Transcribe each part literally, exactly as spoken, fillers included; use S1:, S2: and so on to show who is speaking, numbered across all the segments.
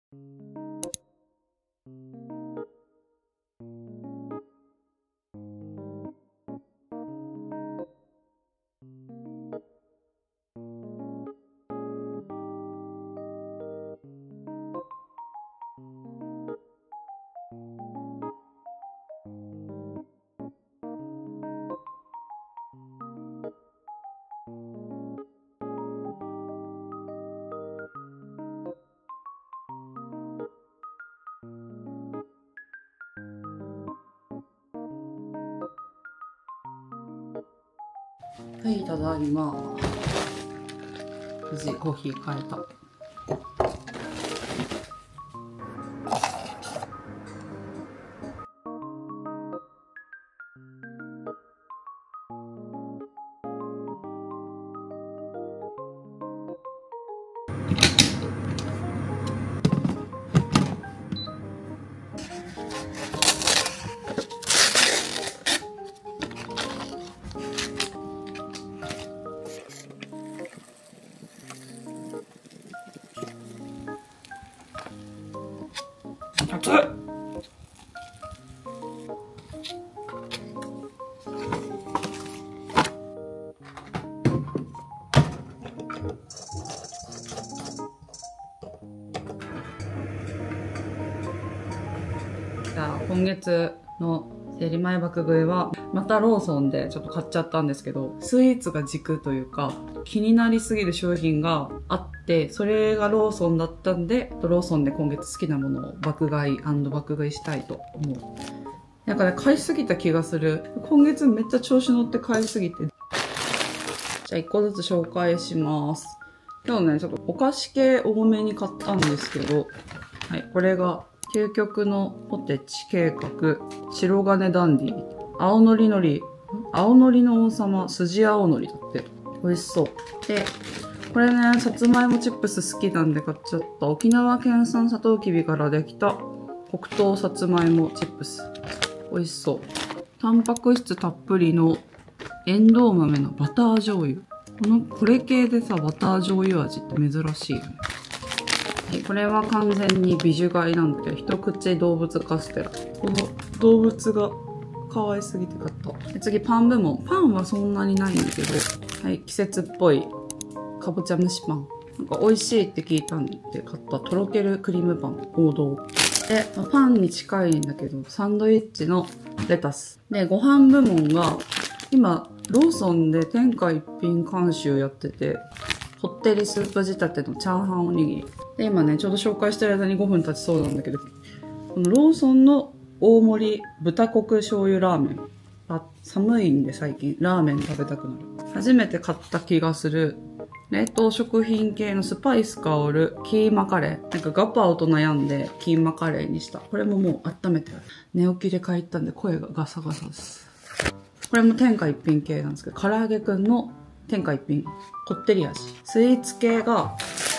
S1: はい、ただいま。無事コーヒー買えた。熱い。じゃあ今月のセリ前爆食いはまたローソンでちょっと買っちゃったんですけど、スイーツが軸というか気になりすぎる商品があって、それがローソンだったんで、ローソンで今月好きなものを爆買い&爆食いしたいと思う。なんかね、買いすぎた気がする。今月めっちゃ調子乗って買いすぎて。じゃあいっこずつ紹介します。今日ね、ちょっとお菓子系多めに買ったんですけど、はい、これが究極のポテチ計画、白金ダンディ、青のりのり、青のりの王様、筋青のりだって。美味しそう。で、これね、さつまいもチップス好きなんで買っちゃった。沖縄県産サトウキビからできた黒糖さつまいもチップス。美味しそう。タンパク質たっぷりのエンドウ豆のバター醤油。この、これ系でさ、バター醤油味って珍しいよね。これは完全にビジュ買いなんだけど、一口動物カステラ。この動物が可愛すぎて買った。で次、パン部門。パンはそんなにないんだけど、はい、季節っぽいかぼちゃ蒸しパン。なんか美味しいって聞いたんで買ったとろけるクリームパン、王道。で、パンに近いんだけど、サンドイッチのレタス。で、ご飯部門が、今、ローソンで天下一品監修やってて、こってりスープ仕立てのチャーハンおにぎり。で、今ね、ちょうど紹介してる間にごふん経ちそうなんだけど、このローソンの大盛り豚コク醤油ラーメン。あ、寒いんで最近、ラーメン食べたくなる。初めて買った気がする、冷凍食品系のスパイス香るキーマカレー。なんかガパオと悩んでキーマカレーにした。これももう温めてある。寝起きで買いったんで声がガサガサです。これも天下一品系なんですけど、唐揚げくんの天下一品。こってり味。スイーツ系が、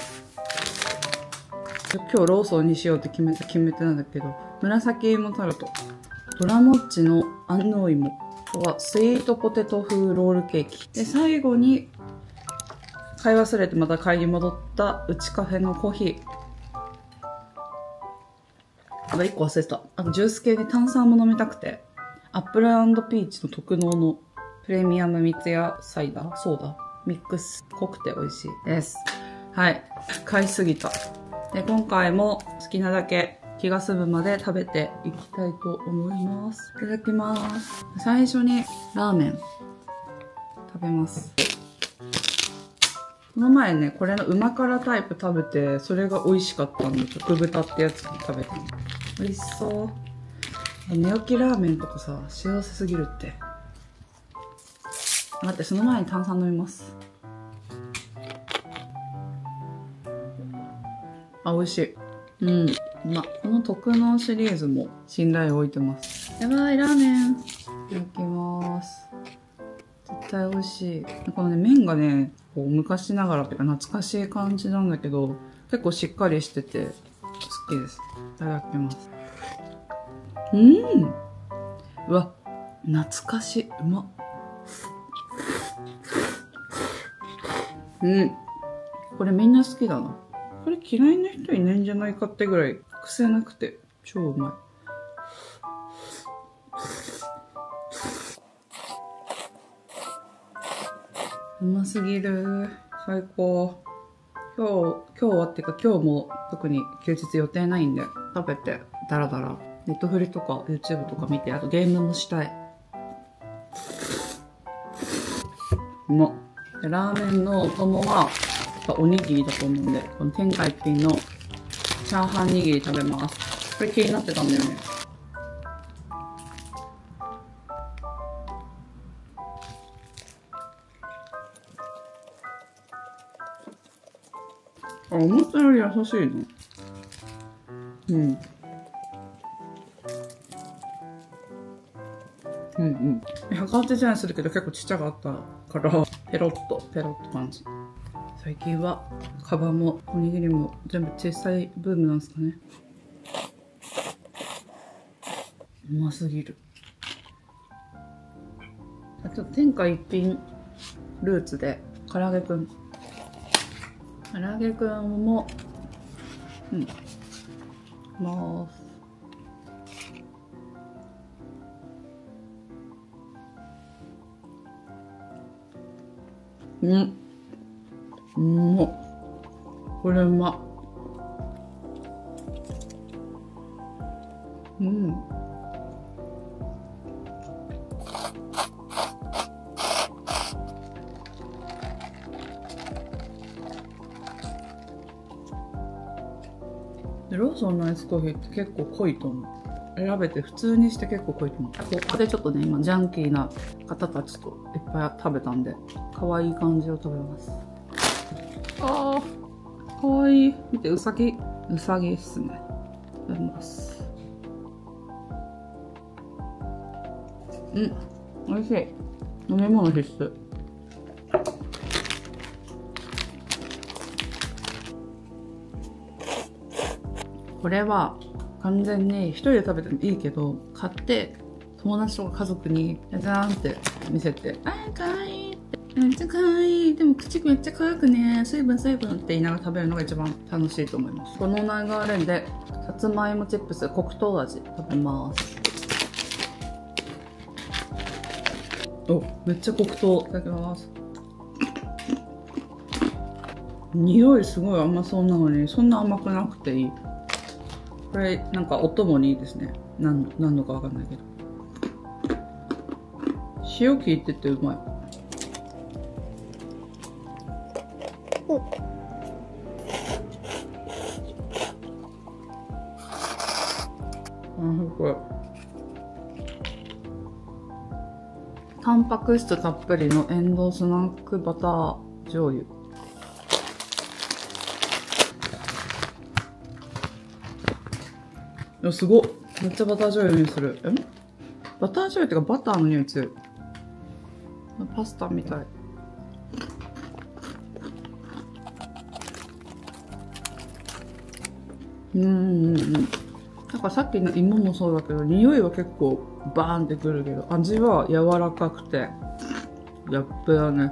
S1: 今日ローソンにしようって決めた決めてなんだけど、紫芋タルト。ドラモッチの安納芋。あとはスイートポテト風ロールケーキ。で、最後に、買い忘れてまた買いに戻ったうちカフェのコーヒー。あといっこ忘れてた。あとジュース系で炭酸も飲みたくて、アップル&ピーチの特濃のプレミアム三ツ矢サイダー、ソーダ、ミックス、濃くて美味しいです。はい。買いすぎた。で、今回も好きなだけ気が済むまで食べていきたいと思います。いただきます。最初にラーメン食べます。この前ね、これの旨辛タイプ食べて、それが美味しかったんで、極豚ってやつに食べたの。美味しそう。寝起きラーメンとかさ、幸せすぎるって。待って、その前に炭酸飲みます。あ、美味しい。うん。ま、この特納シリーズも信頼を置いてます。やばい、ラーメン。いただきます。絶対美味しい。このね、麺がね、こう昔ながらっていうか懐かしい感じなんだけど、結構しっかりしてて好きです。いただきます。うん。うわ、懐かしい。うまっ。うん。これみんな好きだな。 これ嫌いな人いないんじゃないかってぐらい癖なくて超うまい。うますぎる。最高。今日、今日はっていうか今日も特に休日予定ないんで、食べてダラダラ、ネットフリとか YouTube とか見て、あとゲームもしたい。うまっ。ラーメンのお供は、おにぎりだと思うんで、この天下一品のチャーハン握り食べます。これ気になってたんだよね。あ、思ったより優しいの。うん。うんうん。ひゃくはちじゅうえんするけど結構ちっちゃかったから、ペロッと、ペロッと感じ。最近は、カバンもおにぎりも全部小さいブームなんですかね。うますぎる。あと、天下一品ルーツで、唐揚げくん。唐揚げくんも、うん。まーす。うん。うまっ。これうまっ。うん。ローソンのアイスコーヒーって結構濃いと思う。選べて普通にして結構濃いと思う。ここでちょっとね、今ジャンキーな方たちといっぱい食べたんで、可愛い感じを食べます。あー、可愛い。見て、うさぎ。うさぎっすね。食べます。うん、美味しい。飲み物必須。これは完全に一人で食べてもいいけど、買って友達とか家族にじゃーんって見せて、あーかわいいって、めっちゃかわいい、でも口めっちゃ可愛くね、水分水分って言いながら食べるのが一番楽しいと思います。この流れでさつまいもチップス黒糖味食べます。お、めっちゃ黒糖。いただきます。匂いすごい甘そうなのにそんな甘くなくていい。これなんかお供にいいですね。何の、何のかわかんないけど。塩効いててうまい。お、あ、これ。タンパク質たっぷりのエンドウスナックバター醤油。いや、すごっ。めっちゃバター醤油の匂いする。え？バター醤油ってかバターの匂い強い。パスタみたい。うんうんうん。なんかさっきの芋もそうだけど、匂いは結構バーンってくるけど、味は柔らかくて、やっべだね。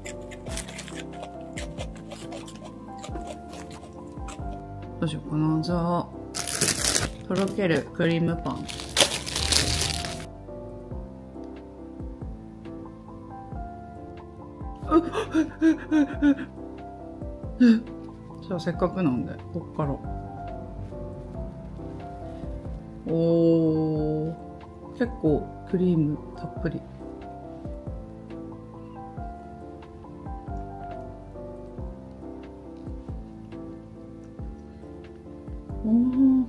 S1: どうしようかな。じゃあ、とろけるクリームパン。じゃあせっかくなんで、こっから。おー、結構クリームたっぷり。おー、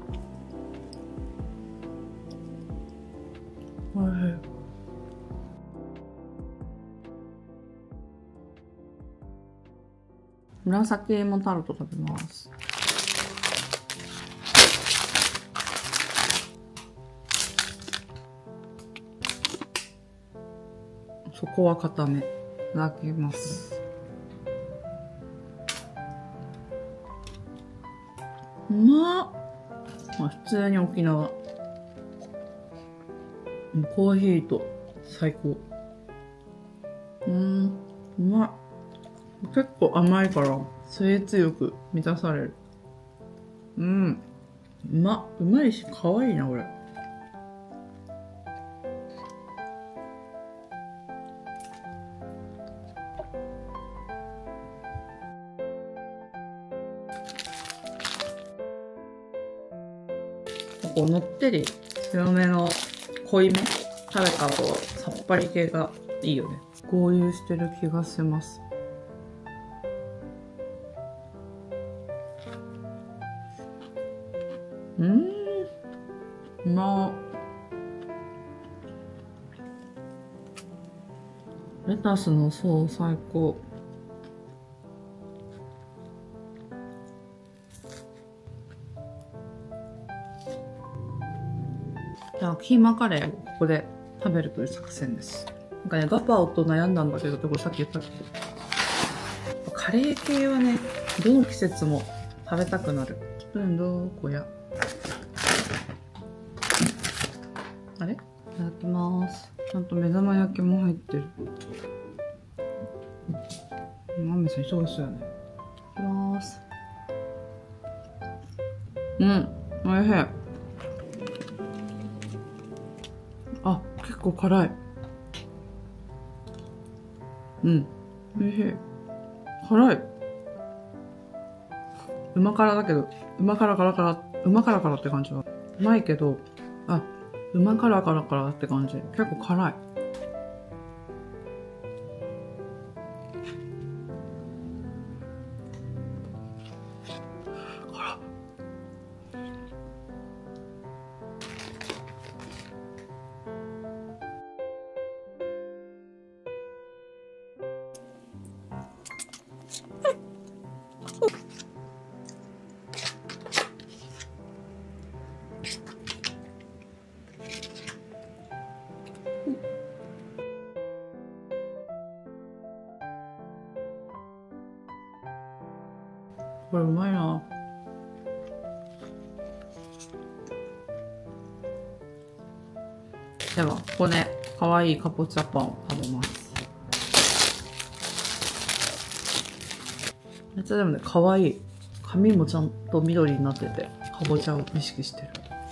S1: おいしい。紫芋タルト食べます。そこは固め。いただきます。うまっ。まあ、普通に沖縄。コーヒーと最高。うん、うまい。結構甘いから、 スイーツ欲満たされる。うん。うま、うまいし、可愛いな、これ。こうのってり強めの濃いめ食べた後さっぱり系がいいよね。合流してる気がします。うーん、うまっ。レタスの層最高。じゃあキーマカレーをここで食べるという作戦です。なんかね、ガパオと悩んだんだけど、これさっき言ったけど、カレー系はね、どの季節も食べたくなる。スプーンどこや。あれ？いただきます。ちゃんと目玉焼きも入ってる。マメさん忙しそうやね。いただきます。うん、おいしい。あ、結構辛い。うん、おいしい。辛い。うま辛だけど、うま辛辛辛、うま辛辛って感じは。うまいけど、あ、うま辛辛辛って感じ。結構辛い。辛っ。これうまいな。では、ここで可愛いかぼちゃパンを食べます。めっちゃでもね、可愛い。髪もちゃんと緑になってて、かぼちゃを意識してる。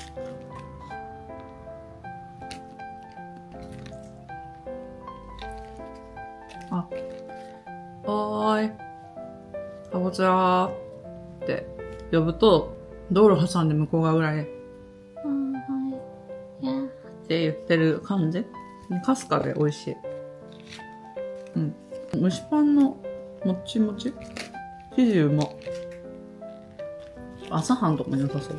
S1: あ、おーい。かぼちゃーって呼ぶと、道路挟んで向こう側ぐらいで、って言ってる感じ。かすかで美味しい。うん。蒸しパンのもっちもち生地うま。朝飯とかに良さそう。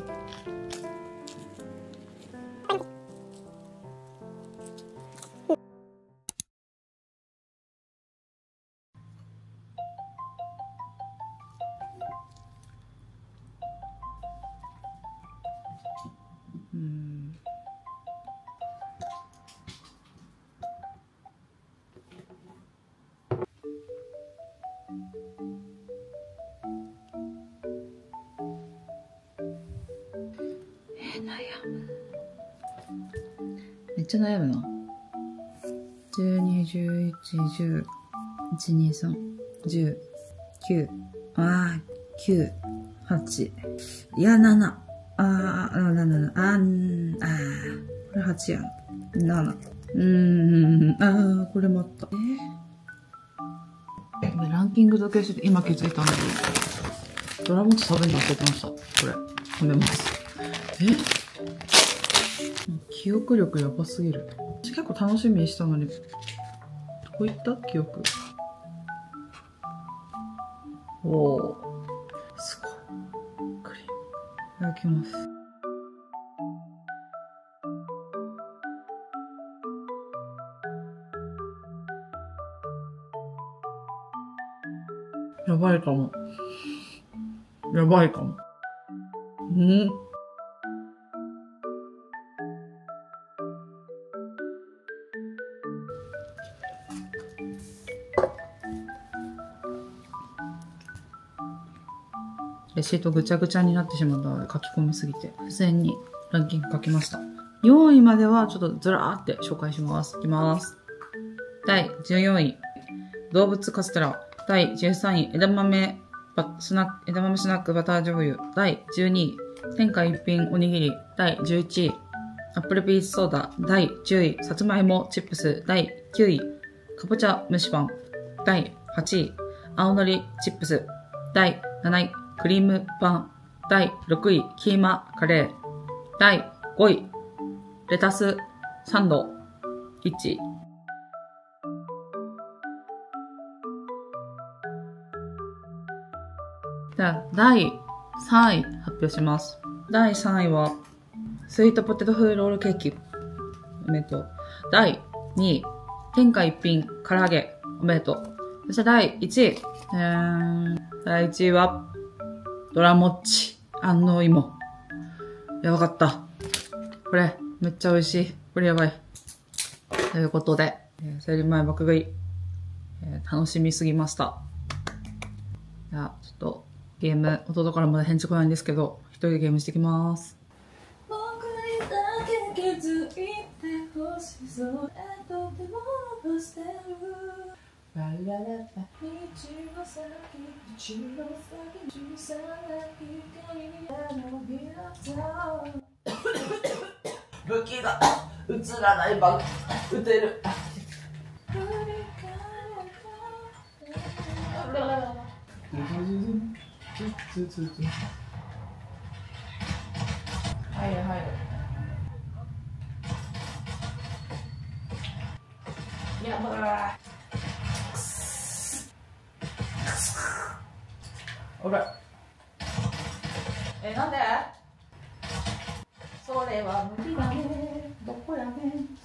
S1: うん。えー、悩む。めっちゃ悩むな。じゅうに、じゅういち、じゅう、いち、に、さん、じゅう、きゅう、あー、きゅう、はち、いや、なな、あー、あー、なな、な、あー、あー、これはちやん。なな。うーん、あー、これもあった。えー、ランキングだけしてて今気づいたんだけど、ドラモチ食べるの忘れてました。これ、食べます。え記憶力やばすぎる。私結構楽しみにしたのに、どこ行った記憶。おお、すごい。クリーム。いただきます。やばいかも。やばいかも。うん。レシートぐちゃぐちゃになってしまったので書き込みすぎて、付箋にランキング書きました。よんいまではちょっとずらーって紹介します。いきます。だいじゅうよんい、動物カステラ。だいじゅうさんい、枝豆バスナック、枝豆スナックバター醤油だいじゅうにい、天下一品おにぎりだいじゅういちい、アップルピースソーダだいじゅうい、さつまいもチップスだいきゅうい、かぼちゃ蒸しパンだいはちい、青のりチップスだいなない、クリームパンだいろくい、キーマカレーだいごい、レタスサンドいちい。じゃあ、だいさんい発表します。だいさんいは、スイートポテト風ロールケーキ、おめでとう。だいにい、天下一品唐揚げ、おめでとう。そしてだいいちい、えー、だいいちいは、ドラモッチ、安納芋。やばかった。これ、めっちゃ美味しい。これやばい。ということで、えー、セリ前爆食い、えー、楽しみすぎました。じゃあ、ちょっと、ゲーム、弟からまだ返事来ないんですけど、一人でゲームしてきます。僕にだけ気づいてほしそうだとても残してる。ララララ道の先、道の先、小さな光にのびら武器が映らないバグ、撃てる。入る入る。やばー。おら。え、なんで？それは無理だね。どこやねん。